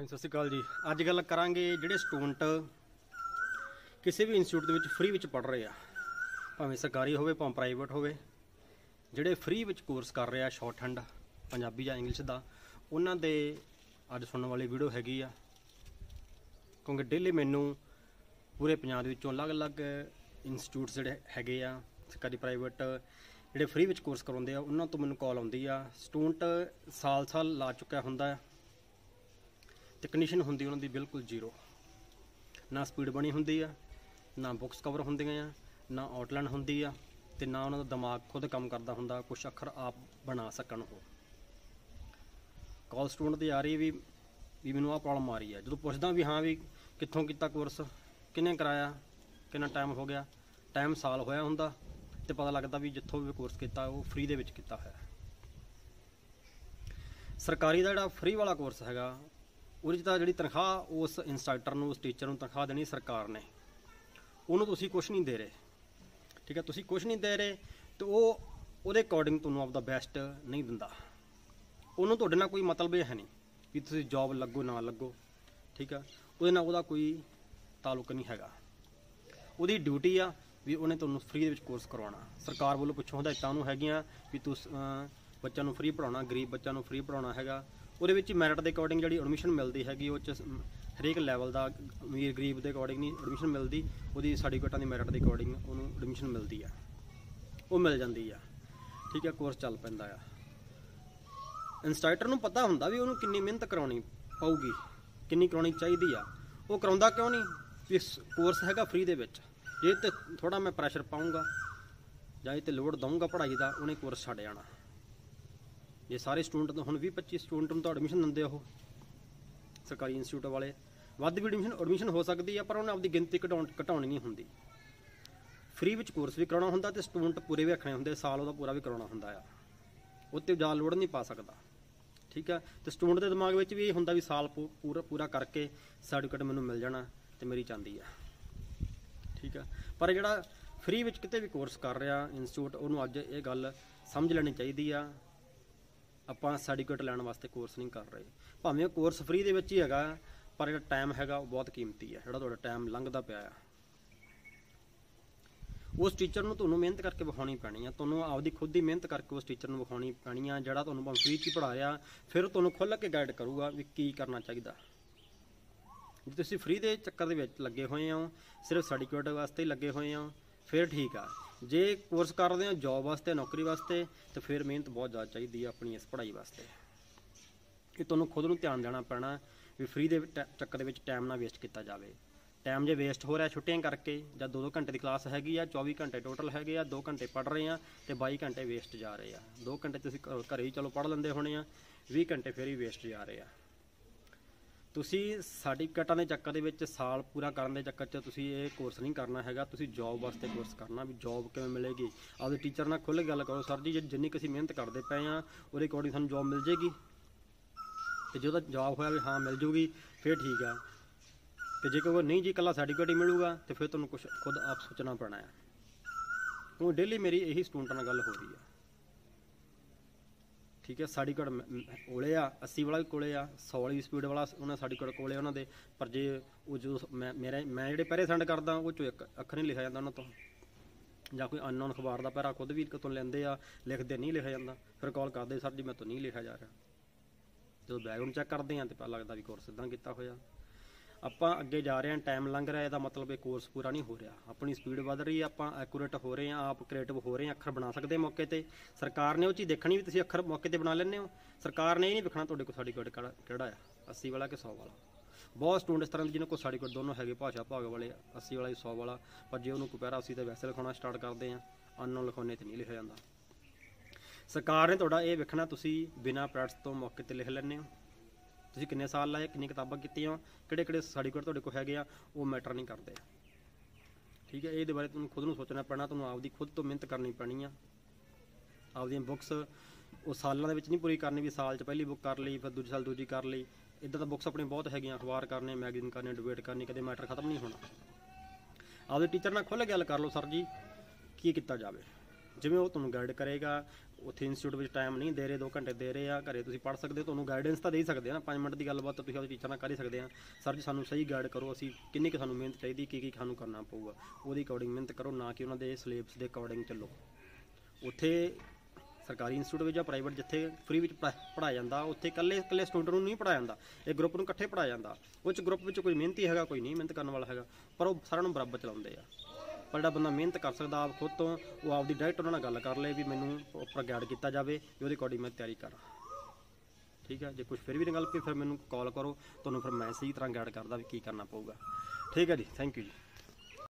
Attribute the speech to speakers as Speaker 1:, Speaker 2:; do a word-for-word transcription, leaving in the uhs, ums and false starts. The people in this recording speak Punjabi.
Speaker 1: हाँ सत श्रीकाल जी। अज गल करांगे जिहड़े स्टूडेंट किसी भी इंस्टीट्यूट दे विच फ्री विच पढ़ रहे आ, भावें सरकारी होवे भावें प्राइवेट होवे, जिहड़े फ्री विच कोर्स कर रहे आ शॉर्ट हैंड पंजाबी या इंग्लिश दा, उन्हां दे अज सुनने वाली वीडियो हैगी आ। क्योंकि डेली मैनू पूरे पंजाब दे विचों अलग अलग इंस्टीट्यूट्स जिहड़े हैगे आ सरकारी प्राइवेट जिहड़े फ्री विच कोर्स करवाउंदे आ, उन्हां तो मैनू कॉल आउंदी आ। स्टूडेंट साल साल ला चुक्या हुंदा है ते कंडीशन हुंदी उन्हां दी बिल्कुल जीरो, ना स्पीड बनी हुंदी आ, ना बुक्स कवर हुंदियां आ, ना आउटलाइन हुंदी आ, ते ना उन्हां दा दिमाग खुद काम करदा हुंदा कुछ अखर आप बना सकण। वो कॉल स्टूडेंट दी आ रही भी भी मैनूं आ प्रॉब्लम आ रही है। जदों पुछदा भी हाँ भी कित्थों कीता कोर्स, किन्ने कराया, किन्ना टाइम हो गया, टाइम साल होया हुंदा ते पता लगदा भी जित्थों भी कोर्स कीता वो फ्री दे विच कीता होया। सरकारी दा जिहड़ा फ्री वाला कोर्स हैगा ਉਹਦੇ 'ਚ ਤਾਂ ਜਿਹੜੀ ਤਨਖਾਹ ਉਸ ਇੰਸਟ੍ਰਕਟਰ ਨੂੰ, ਉਸ ਟੀਚਰ ਨੂੰ ਤਨਖਾਹ ਦੇਣੀ ਸਰਕਾਰ ਨੇ, ਉਹਨੂੰ ਤੁਸੀਂ ਕੁਛ ਨਹੀਂ ਦੇ ਰਹੇ। ਠੀਕ ਹੈ, ਤੁਸੀਂ ਕੁਛ ਨਹੀਂ ਦੇ ਰਹੇ ਤੇ ਉਹ ਉਹਦੇ ਅਕੋਰਡਿੰਗ ਤੁਹਾਨੂੰ ਆਪਦਾ ਬੈਸਟ ਨਹੀਂ ਦਿੰਦਾ। ਉਹਨੂੰ ਤੁਹਾਡੇ ਨਾਲ ਕੋਈ ਮਤਲਬ ਹੈ ਨਹੀਂ ਵੀ ਤੁਸੀਂ ਜੋਬ ਲੱਗੋ ਨਾ ਲੱਗੋ। ਠੀਕ ਆ, ਉਹਦੇ ਨਾਲ ਉਹਦਾ ਕੋਈ ਤਾਲੁਕ ਨਹੀਂ ਹੈਗਾ। ਉਹਦੀ ਡਿਊਟੀ ਆ ਵੀ ਉਹਨੇ ਤੁਹਾਨੂੰ ਫ੍ਰੀ ਦੇ ਵਿੱਚ ਕੋਰਸ ਕਰਵਾਉਣਾ। ਸਰਕਾਰ ਵੱਲੋਂ ਪਿੱਛੋਂ ਹਦਾਇਤਾਂ ਉਹਨੂੰ ਹੈਗੀਆਂ ਵੀ ਤੁਸੀਂ ਬੱਚਿਆਂ ਨੂੰ ਫ੍ਰੀ ਪੜ੍ਹਾਉਣਾ, ਗਰੀਬ ਬੱਚਿਆਂ ਨੂੰ ਫ੍ਰੀ ਪੜ੍ਹਾਉਣਾ ਹੈਗਾ। ਉਹਦੇ ਵਿੱਚ ਮੈਰਿਟ ਦੇ ਅਕੋਰਡਿੰਗ ਜਿਹੜੀ ਐਡਮਿਸ਼ਨ ਮਿਲਦੀ ਹੈਗੀ, ਉਹ 'ਚ ਹਰੇਕ ਲੈਵਲ ਦਾ ਅਮੀਰ ਗਰੀਬ ਦੇ ਅਕੋਰਡਿੰਗ ਨਹੀਂ ਐਡਮਿਸ਼ਨ ਮਿਲਦੀ, ਉਹਦੀ ਸਰਟੀਫਿਕੇਟਾਂ ਦੀ ਮੈਰਿਟ ਦੇ ਅਕੋਰਡਿੰਗ ਉਹਨੂੰ ਐਡਮਿਸ਼ਨ ਮਿਲਦੀ ਆ, ਉਹ ਮਿਲ ਜਾਂਦੀ ਆ। ਠੀਕ ਹੈ, ਕੋਰਸ ਚੱਲ ਪੈਂਦਾ ਆ। ਇੰਸਟ੍ਰਕਟਰ ਨੂੰ ਪਤਾ ਹੁੰਦਾ ਵੀ ਉਹਨੂੰ ਕਿੰਨੀ ਮਿਹਨਤ ਕਰਾਉਣੀ ਪਊਗੀ, ਕਿੰਨੀ ਕਰਾਉਣੀ ਚਾਹੀਦੀ ਆ। ਉਹ ਕਰਾਉਂਦਾ ਕਿਉਂ ਨਹੀਂ ਵੀ ਕੋਰਸ ਹੈਗਾ ਫ੍ਰੀ ਦੇ ਵਿੱਚ, ਜੇ ਤੇ ਥੋੜ੍ਹਾ ਮੈਂ ਪ੍ਰੈਸ਼ਰ ਪਾਊਂਗਾ ਜਾਂ ਇਹ 'ਤੇ ਲੋਡ ਦਊਂਗਾ ਪੜ੍ਹਾਈ ਦਾ, ਉਹਨੇ ਕੋਰਸ ਛੱਡ ਜਾਣਾ। ਜੇ ਸਾਰੇ ਸਟੂਡੈਂਟ ਹੁਣ ਵੀਹ ਪੱਚੀ ਸਟੂਡੈਂਟ ਨੂੰ ਤਾਂ ਐਡਮਿਸ਼ਨ ਦਿੰਦੇ ਉਹ ਸਰਕਾਰੀ ਇੰਸਟੀਟਿਊਟ ਵਾਲੇ, ਵੱਧ ਵੀ ਐਡਮਿਸ਼ਨ ਐਡਮਿਸ਼ਨ ਹੋ ਸਕਦੀ ਆ, ਪਰ ਉਹਨੇ ਆਪਦੀ ਗਿਣਤੀ ਘਟਾਉਣ ਘਟਾਉਣੀ ਨਹੀਂ ਹੁੰਦੀ। ਫ੍ਰੀ ਵਿੱਚ ਕੋਰਸ ਵੀ ਕਰਾਉਣਾ ਹੁੰਦਾ ਤੇ ਸਟੂਡੈਂਟ ਪੂਰੇ ਵੀ ਰੱਖਣੇ ਹੁੰਦੇ, ਸਾਲ ਉਹਦਾ ਪੂਰਾ ਵੀ ਕਰਾਉਣਾ ਹੁੰਦਾ ਆ, ਉੱਤੇ ਜ਼ਿਆਦਾ ਲੋਡ ਨਹੀਂ ਪਾ ਸਕਦਾ। ਠੀਕ ਆ, ਤੇ ਸਟੂਡੈਂਟ ਦੇ ਦਿਮਾਗ ਵਿੱਚ ਵੀ ਇਹ ਹੁੰਦਾ ਵੀ ਸਾਲ ਪੂਰਾ ਪੂਰਾ ਕਰਕੇ ਸਰਟੀਫਿਕੇਟ ਮੈਨੂੰ ਮਿਲ ਜਾਣਾ ਤੇ ਮੇਰੀ ਚਾਹੁੰਦੀ ਆ। ਠੀਕ ਆ, ਪਰ ਜਿਹੜਾ ਫ੍ਰੀ ਵਿੱਚ ਕਿਤੇ ਵੀ ਕੋਰਸ ਕਰ ਰਿਹਾ ਇੰਸਟੀਟਿਊਟ, ਉਹਨੂੰ ਅੱਜ ਇਹ ਗੱਲ ਸਮਝ ਲੈਣੀ ਚਾਹੀਦੀ ਆ, ਆਪਾਂ ਸਰਟੀਫਿਕੇਟ ਲੈਣ ਵਾਸਤੇ ਕੋਰਸ ਨਹੀਂ ਕਰ ਰਹੇ। ਭਾਵੇਂ ਉਹ ਕੋਰਸ ਫ੍ਰੀ ਦੇ ਵਿੱਚ ਹੀ ਹੈਗਾ, ਪਰ ਜਿਹੜਾ ਟਾਈਮ ਹੈਗਾ ਉਹ ਬਹੁਤ ਕੀਮਤੀ ਹੈ। ਜਿਹੜਾ ਤੁਹਾਡਾ ਟਾਈਮ ਲੰਘਦਾ ਪਿਆ ਆ, ਉਸ ਟੀਚਰ ਨੂੰ ਤੁਹਾਨੂੰ ਮਿਹਨਤ ਕਰਕੇ ਵਿਖਾਉਣੀ ਪੈਣੀ ਆ। ਤੁਹਾਨੂੰ ਆਪਦੀ ਖੁਦ ਦੀ ਮਿਹਨਤ ਕਰਕੇ ਉਸ ਟੀਚਰ ਨੂੰ ਵਿਖਾਉਣੀ ਪੈਣੀ ਆ, ਜਿਹੜਾ ਤੁਹਾਨੂੰ ਭਾਵੇਂ ਫ੍ਰੀ 'ਚ ਹੀ ਪੜ੍ਹਾ ਰਿਹਾ, ਫਿਰ ਤੁਹਾਨੂੰ ਖੁੱਲ੍ਹ ਕੇ ਗਾਈਡ ਕਰੂਗਾ ਵੀ ਕੀ ਕਰਨਾ ਚਾਹੀਦਾ। ਜੇ ਤੁਸੀਂ ਫ੍ਰੀ ਦੇ ਚੱਕਰ ਦੇ ਵਿੱਚ ਲੱਗੇ ਹੋਏ ਹੋ, ਸਿਰਫ ਸਰਟੀਫਿਕੇਟ ਵਾਸਤੇ ਹੀ ਲੱਗੇ ਹੋਏ ਹੋ, ਫਿਰ ਠੀਕ ਆ। ਜੇ ਕੋਰਸ ਕਰਦੇ ਹੋ ਜੋਬ ਵਾਸਤੇ, ਨੌਕਰੀ ਵਾਸਤੇ, ਤਾਂ ਫਿਰ ਮਿਹਨਤ ਬਹੁਤ ਜ਼ਿਆਦਾ ਚਾਹੀਦੀ ਹੈ ਆਪਣੀ ਇਸ ਪੜ੍ਹਾਈ ਵਾਸਤੇ। ਕਿ ਤੁਹਾਨੂੰ ਖੁਦ ਨੂੰ ਧਿਆਨ ਦੇਣਾ ਪੈਣਾ ਵੀ ਫ੍ਰੀ ਦੇ ਚੱਕਰ ਦੇ ਵਿੱਚ ਟਾਈਮ ਨਾ ਵੇਸਟ ਕੀਤਾ ਜਾਵੇ। ਟਾਈਮ ਜੇ ਵੇਸਟ ਹੋ ਰਿਹਾ ਛੁੱਟੀਆਂ ਕਰਕੇ, ਜਾਂ ਦੋ ਦੋ ਘੰਟੇ ਦੀ ਕਲਾਸ ਹੈਗੀ ਆ, ਚੌਵੀ ਘੰਟੇ ਟੋਟਲ ਹੈਗੇ ਆ, ਦੋ ਘੰਟੇ ਪੜ੍ਹ ਰਹੇ ਆ ਅਤੇ ਬਾਈ ਘੰਟੇ ਵੇਸਟ ਜਾ ਰਹੇ ਆ। ਦੋ ਘੰਟੇ ਤੁਸੀਂ ਘਰੇ ਹੀ ਚਲੋ ਪੜ੍ਹ ਲੈਂਦੇ ਹੋਣੇ ਆ, ਵੀਹ ਘੰਟੇ ਫਿਰ ਹੀ ਵੇਸਟ ਜਾ ਰਹੇ ਆ। ਤੁਸੀਂ ਸਰਟੀਫਿਕੇਟਾਂ ਦੇ ਚੱਕਰ ਦੇ ਵਿੱਚ, ਸਾਲ ਪੂਰਾ ਕਰਨ ਦੇ ਚੱਕਰ 'ਚ ਤੁਸੀਂ ਇਹ ਕੋਰਸ ਨਹੀਂ ਕਰਨਾ ਹੈਗਾ। ਤੁਸੀਂ ਜੋਬ ਵਾਸਤੇ ਕੋਰਸ ਕਰਨਾ, ਵੀ ਜੋਬ ਕਿਵੇਂ ਮਿਲੇਗੀ। ਆਪਦੇ ਟੀਚਰ ਨਾਲ ਖੁੱਲ੍ਹ ਕੇ ਗੱਲ ਕਰੋ, ਸਰ ਜੀ ਜਿੰਨੀ ਕੁ ਅਸੀਂ ਮਿਹਨਤ ਕਰਦੇ ਪਏ ਹਾਂ ਉਹਦੇ ਅਕੋਰਡਿੰਗ ਸਾਨੂੰ ਜੋਬ ਮਿਲ ਜੇਗੀ, ਅਤੇ ਜੇ ਉਹਦਾ ਜਵਾਬ ਹੋਇਆ ਵੀ ਹਾਂ ਮਿਲ ਜੂਗੀ ਫਿਰ ਠੀਕ ਆ। ਅਤੇ ਜੇ ਕੋਈ ਨਹੀਂ ਜੀ ਇਕੱਲਾ ਸਰਟੀਫਿਕੇਟ ਹੀ ਮਿਲੂਗਾ, ਤਾਂ ਫਿਰ ਤੁਹਾਨੂੰ ਕੁਛ ਖੁਦ ਆਪ ਸੋਚਣਾ ਪੈਣਾ ਹੈ। ਹੁਣ ਡੇਲੀ ਮੇਰੀ ਇਹੀ ਸਟੂਡੈਂਟਾਂ ਨਾਲ ਗੱਲ ਹੋ ਰਹੀ ਆ। ਠੀਕ ਹੈ, ਸਰਟੀਫਿਕੇਟ ਕੋਲੇ ਆ, ਅੱਸੀ ਵਾਲਾ ਵੀ ਕੋਲੇ ਆ, ਸੌ ਵਾਲੀ ਸਪੀਡ ਵਾਲਾ ਉਹਨਾਂ ਸਰਟੀਫਿਕੇਟ ਕੋਲੇ ਉਹਨਾਂ ਦੇ, ਪਰ ਜੇ ਉਹ ਜੋ ਮੈਂ ਮੇਰੇ ਮੈਂ ਜਿਹੜੇ ਪੈਰੇ ਸੈਂਡ ਕਰਦਾ ਉਹ 'ਚੋਂ ਇੱਕ ਅੱਖਰ ਨਹੀਂ ਲਿਖਿਆ ਜਾਂਦਾ ਉਹਨਾਂ ਤੋਂ, ਜਾਂ ਕੋਈ ਅਨਨੋਨ ਅਖਬਾਰ ਦਾ ਪੈਰਾ ਖੁਦ ਵੀ ਕਿਤੋਂ ਲੈਂਦੇ ਆ, ਲਿਖਦੇ ਨਹੀਂ ਲਿਖਿਆ ਜਾਂਦਾ, ਫਿਰ ਕਾਲ ਕਰਦੇ ਸਰ ਜੀ ਮੇਰੇ ਤੋਂ ਨਹੀਂ ਲਿਖਿਆ ਜਾ ਰਿਹਾ। ਜਦੋਂ ਬੈਕਗਰਾਊਂਡ ਚੈੱਕ ਕਰਦੇ ਹਾਂ ਤਾਂ ਪਤਾ ਲੱਗਦਾ ਵੀ ਕੋਰਸ ਇੱਦਾਂ ਕੀਤਾ ਹੋਇਆ। ਆਪਾਂ ਅੱਗੇ ਜਾ ਰਹੇ ਹਾਂ, ਟਾਈਮ ਲੰਘ ਰਿਹਾ, ਇਹਦਾ ਮਤਲਬ ਇਹ ਕੋਰਸ ਪੂਰਾ ਨਹੀਂ ਹੋ ਰਿਹਾ। ਆਪਣੀ ਸਪੀਡ ਵੱਧ ਰਹੀ ਹੈ, ਆਪਾਂ ਐਕੂਰੇਟ ਹੋ ਰਹੇ ਹਾਂ, ਆਪ ਕ੍ਰੀਏਟਿਵ ਹੋ ਰਹੇ ਹਾਂ, ਅੱਖਰ ਬਣਾ ਸਕਦੇ ਮੌਕੇ 'ਤੇ। ਸਰਕਾਰ ਨੇ ਉਹ ਚੀਜ਼ ਦੇਖਣੀ ਵੀ ਤੁਸੀਂ ਅੱਖਰ ਮੌਕੇ 'ਤੇ ਬਣਾ ਲੈਂਦੇ ਹੋ। ਸਰਕਾਰ ਨੇ ਇਹ ਨਹੀਂ ਵੇਖਣਾ ਤੁਹਾਡੇ ਕੋਲ ਸਰਟੀਫਿਕੇਟ ਕਿਹੜਾ ਕਿਹੜਾ ਆ, ਅੱਸੀ ਵਾਲਾ ਕਿ ਸੌ ਵਾਲਾ। ਬਹੁਤ ਸਟੂਡੈਂਟ ਇਸ ਤਰ੍ਹਾਂ ਦੇ ਜਿਹਨਾਂ ਕੋਲ ਸਰਟੀਫਿਕੇਟ ਦੋਨੋਂ ਹੈਗੇ, ਭਾਸ਼ਾ ਭਾਗ ਵਾਲੇ, ਅੱਸੀ ਵਾਲਾ ਸੌ ਵਾਲਾ, ਪਰ ਜੇ ਉਹਨੂੰ ਕੋਈ ਪੈਰਾ ਅਸੀਂ ਤਾਂ ਵੈਸੇ ਲਿਖਾਉਣਾ ਸਟਾਰਟ ਕਰਦੇ ਹਾਂ, ਅਨਨੋਨ ਲਿਖਾਉਣੇ 'ਤੇ ਨਹੀਂ ਲਿਖਿਆ ਜਾਂਦਾ। ਸਰਕਾਰ ਨੇ ਤੁਹਾਡਾ ਇਹ ਵੇਖਣਾ ਤੁਸੀਂ ਬਿਨਾਂ ਪ੍ਰੈਕਟਿਸ ਤੋਂ ਮੌਕੇ 'ਤੇ ਲਿਖ ਲੈਂਦੇ ਹੋ। ਤੁਸੀਂ ਕਿੰਨੇ ਸਾਲ ਲਾਏ, ਕਿੰਨੀ ਕਿਤਾਬਾਂ ਕੀਤੀਆਂ, ਕਿਹੜੇ ਕਿਹੜੇ ਸਰਟੀਫਿਕੇਟ ਤੁਹਾਡੇ ਕੋਲ ਹੈਗੇ ਆ, ਉਹ ਮੈਟਰ ਨਹੀਂ ਕਰਦੇ। ਠੀਕ ਹੈ, ਇਹਦੇ ਬਾਰੇ ਤੁਹਾਨੂੰ ਖੁਦ ਨੂੰ ਸੋਚਣਾ ਪੈਣਾ, ਤੁਹਾਨੂੰ ਆਪਦੀ ਖੁਦ ਤੋਂ ਮਿਹਨਤ ਕਰਨੀ ਪੈਣੀ ਆ। ਆਪਦੀਆਂ ਬੁੱਕਸ ਉਹ ਸਾਲਾਂ ਦੇ ਵਿੱਚ ਨਹੀਂ ਪੂਰੀ ਕਰਨੀ ਵੀ ਸਾਲ 'ਚ ਪਹਿਲੀ ਬੁੱਕ ਕਰ ਲਈ, ਫਿਰ ਦੂਜੇ ਸਾਲ ਦੂਜੀ ਕਰ ਲਈ। ਇੱਦਾਂ ਤਾਂ ਬੁੱਕਸ ਆਪਣੀਆਂ ਬਹੁਤ ਹੈਗੀਆਂ, ਅਖਬਾਰ ਕਰਨੇ, ਮੈਗਜ਼ੀਨ ਕਰਨੇ, ਡਿਬੇਟ ਕਰਨੀ, ਕਦੇ ਮੈਟਰ ਖਤਮ ਨਹੀਂ ਹੋਣਾ। ਆਪਦੇ ਟੀਚਰ ਨਾਲ ਖੁੱਲ੍ਹ ਗੱਲ ਕਰ ਲਓ, ਸਰ ਜੀ ਕੀ ਕੀਤਾ ਜਾਵੇ। ਜਿਵੇਂ ਉਹ ਤੁਹਾਨੂੰ ਗਾਈਡ ਕਰੇਗਾ। ਉੱਥੇ ਇੰਸਟੀਚਿਊਟ ਵਿੱਚ ਟਾਈਮ ਨਹੀਂ ਦੇ ਰਹੇ, ਦੋ ਘੰਟੇ ਦੇ ਰਹੇ ਆ, ਘਰੇ ਤੁਸੀਂ ਪੜ੍ਹ ਸਕਦੇ ਹੋ, ਤੁਹਾਨੂੰ ਗਾਈਡੈਂਸ ਤਾਂ ਦੇ ਹੀ ਸਕਦੇ ਆ ਨਾ। ਪੰਜ ਮਿੰਟ ਦੀ ਗੱਲਬਾਤ ਤਾਂ ਤੁਸੀਂ ਆਪਣੇ ਟੀਚਰ ਨਾਲ ਕਰ ਹੀ ਸਕਦੇ ਆ। ਸਰ ਜੀ ਸਾਨੂੰ ਸਹੀ ਗਾਈਡ ਕਰੋ, ਅਸੀਂ ਕਿੰਨੀ ਕੁ ਸਾਨੂੰ ਮਿਹਨਤ ਚਾਹੀਦੀ, ਕੀ ਕੀ ਸਾਨੂੰ ਕਰਨਾ ਪਊਗਾ, ਉਹਦੀ ਅਕੋਰਡਿੰਗ ਮਿਹਨਤ ਕਰੋ, ਨਾ ਕਿ ਉਹਨਾਂ ਦੇ ਸਿਲੇਬਸ ਦੇ ਅਕੋਰਡਿੰਗ ਚੱਲੋ। ਉੱਥੇ ਸਰਕਾਰੀ ਇੰਸਟੀਚਿਊਟ ਵਿੱਚ ਜਾਂ ਪ੍ਰਾਈਵੇਟ ਜਿੱਥੇ ਫ੍ਰੀ ਵਿੱਚ ਪੜ੍ਹਾਇਆ ਜਾਂਦਾ, ਉੱਥੇ ਇਕੱਲੇ ਇਕੱਲੇ ਸਟੂਡੈਂਟ ਨੂੰ ਨਹੀਂ ਪੜ੍ਹਾਇਆ ਜਾਂਦਾ, ਇਹ ਗਰੁੱਪ ਨੂੰ ਇਕੱਠੇ ਪੜ੍ਹਾਇਆ ਜਾਂਦਾ। ਉਹ 'ਚ ਗਰੁੱਪ ਵਿੱਚ ਕੋਈ ਮਿਹਨਤੀ ਹੈਗਾ, ਕੋਈ ਨਹੀਂ ਮਿਹਨਤ ਕਰਨ ਵਾਲਾ ਹੈਗਾ, ਪਰ ਉਹ ਸਾਰਿਆਂ ਨੂੰ ਬਰਾਬਰ ਚਲਾਉਂਦੇ ਆ। ਪਰ ਜਿਹੜਾ ਬੰਦਾ ਮਿਹਨਤ ਕਰ ਸਕਦਾ ਆਪ ਖੁਦ ਤੋਂ, ਉਹ ਆਪਦੀ ਡਾਇਰੈਕਟ ਉਹਨਾਂ ਨਾਲ ਗੱਲ ਕਰ ਲਏ ਵੀ ਮੈਨੂੰ ਪ੍ਰੋਪਰ ਗਾਈਡ ਕੀਤਾ ਜਾਵੇ, ਵੀ ਉਹਦੇ ਅਕੋਰਡਿੰਗ ਮੈਂ ਤਿਆਰੀ ਕਰਾਂ। ਠੀਕ ਹੈ, ਜੇ ਕੁਛ ਫਿਰ ਵੀ ਨਹੀਂ ਗੱਲ ਪਈ ਫਿਰ ਮੈਨੂੰ ਕਾਲ ਕਰੋ, ਤੁਹਾਨੂੰ ਫਿਰ ਮੈਂ ਸਹੀ ਤਰ੍ਹਾਂ ਗਾਈਡ ਕਰਦਾ ਵੀ ਕੀ ਕਰਨਾ ਪਊਗਾ। ਠੀਕ ਹੈ ਜੀ, ਥੈਂਕ ਯੂ ਜੀ।